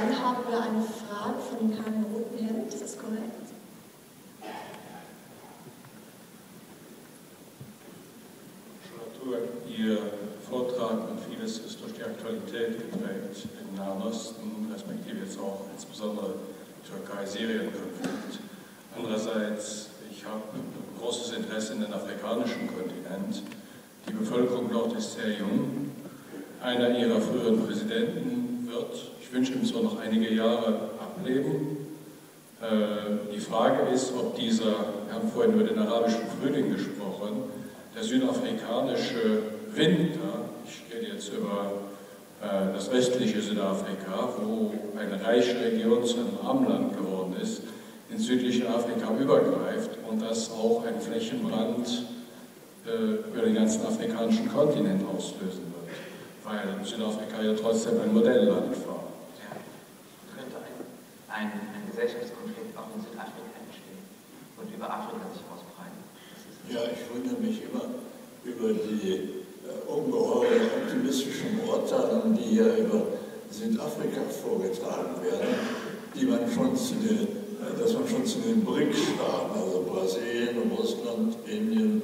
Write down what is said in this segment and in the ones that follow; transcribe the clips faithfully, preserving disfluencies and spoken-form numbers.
dann haben wir eine Frage von dem Herrn im roten Hemd, ist das korrekt? Ihr Vortrag und vieles ist durch die Aktualität geprägt im Nahen Osten, respektive jetzt auch insbesondere Türkei-Syrien-Konflikt. Andererseits, ich habe großes Interesse in den afrikanischen Kontinent. Die Bevölkerung dort ist sehr jung. Einer ihrer früheren Präsidenten wird, ich wünsche ihm zwar noch einige Jahre, ableben. Die Frage ist, ob dieser, wir haben vorhin über den arabischen Frühling gesprochen, der südafrikanische Winter, ich rede jetzt über äh, das westliche Südafrika, wo eine reiche Region zu einem Armland geworden ist, ins südliche Afrika übergreift und das auch einen Flächenbrand äh, über den ganzen afrikanischen Kontinent auslösen wird, weil Südafrika ja trotzdem ein Modellland war. Ja, könnte ein, ein, ein Gesellschaftskonflikt auch in Südafrika entstehen und über Afrika sich ausbreiten. Ja, ich wundere mich immer über die äh, ungeheuren optimistischen Urteile, die hier über Südafrika vorgetragen werden, die man schon zu den, äh, dass man schon zu den B R I C-Staaten, also Brasilien, Russland, Indien,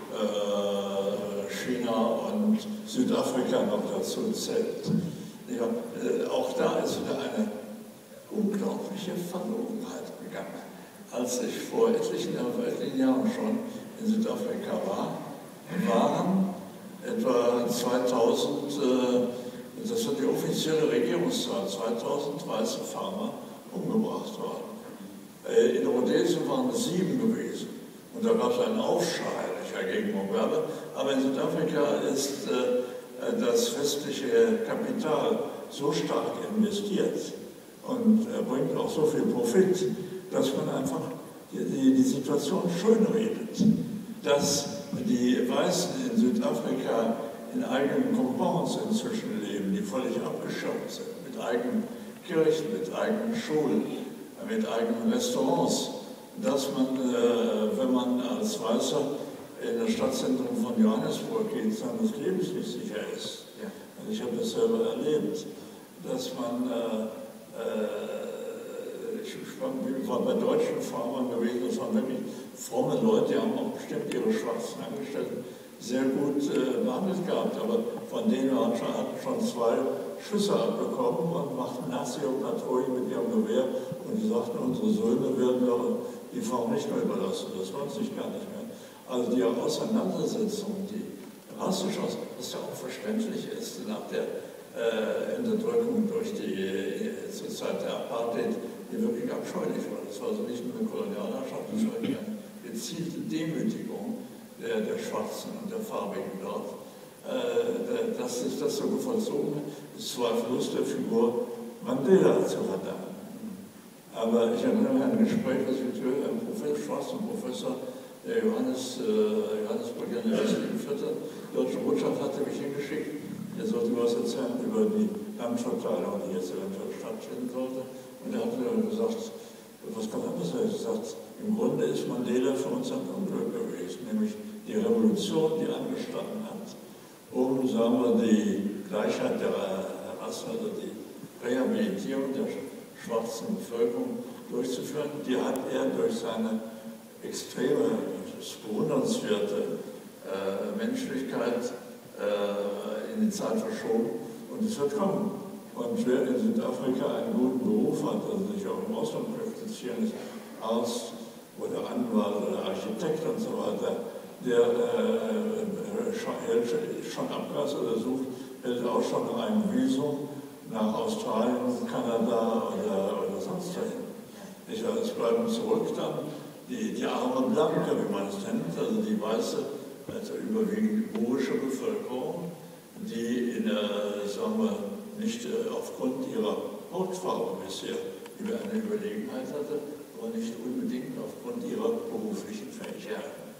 äh, China und Südafrika noch dazu zählt. Ja, äh, auch da ist wieder eine unglaubliche Verlogenheit gegangen. Als ich vor etlichen, etlichen Jahren schon in Südafrika war, waren etwa zweitausend, äh, das war die offizielle Regierungszahl, zweitausend weiße Farmer umgebracht worden. Äh, in Rhodesien waren es sieben gewesen. Und da gab es einen Aufschrei gegen Mugabe. Aber in Südafrika ist äh, das westliche Kapital so stark investiert und äh, bringt auch so viel Profit, dass man einfach die, die, die Situation schönredet. Dass die Weißen in Südafrika in eigenen Compounds inzwischen leben, die völlig abgeschirmt sind, mit eigenen Kirchen, mit eigenen Schulen, mit eigenen Restaurants, dass man, äh, wenn man als Weißer in das Stadtzentrum von Johannesburg geht, seines Lebens nicht sicher ist. Ja. Und ich habe das selber erlebt, dass man, äh, äh, ich war bei deutschen Farmern gewesen, das waren wirklich fromme Leute, die haben auch bestimmt ihre schwarzen Angestellten sehr gut äh, behandelt gehabt, aber von denen hatten schon, hatten schon zwei Schüsse abbekommen und machten Nazi-Patrouille mit ihrem Gewehr und die sagten, unsere Söhne werden wir die Farm nicht mehr überlassen, das lohnt sich gar nicht mehr. Also die Auseinandersetzung, die rassisch aus, was ja auch verständlich ist, nach der äh, Unterdrückung durch die äh, zur Zeit der Apartheid, die wirklich abscheulich war. Das war also nicht nur eine Kolonialherrschaft, das war eine gezielte Demütigung der, der Schwarzen und der Farbigen dort. Äh, dass sich das so vollzogen ist, zweifellos der Figur Mandela zu verdanken. Aber ich erinnere mich an ein Gespräch, das ich mit einem Professor, schwarzen Professor der Johannes, äh, Johannesburg in der westlichen Viertel, die deutsche Botschaft hatte mich hingeschickt, er sollte mir was erzählen über die Landverteilung, die jetzt eventuell stattfinden sollte. Und er hat mir gesagt, was kann man besser? Er hat gesagt, im Grunde ist Mandela für uns ein Unglück gewesen, nämlich die Revolution, die angestanden hat, um, sagen wir, die Gleichheit der Rasse, also die Rehabilitierung der schwarzen Bevölkerung durchzuführen, die hat er durch seine extreme, bewundernswerte äh, Menschlichkeit äh, in die Zeit verschoben und es wird kommen. Und wer in Südafrika einen guten Beruf hat, also sich auch im Ausland qualifizieren ist, Arzt oder Anwalt oder Architekt und so weiter, der äh, hält schon Abgas oder sucht, hält auch schon ein Visum nach Australien, Kanada oder, oder sonst wohin. Ich weiß, es bleiben zurück dann Die, die arme Blanke, wie man es nennt, also die weiße, also überwiegend burische Bevölkerung, die in der, sagen wir, nicht äh, aufgrund ihrer Hautfarbe bisher über eine Überlegenheit hatte, aber nicht unbedingt aufgrund ihrer beruflichen Fähigkeiten.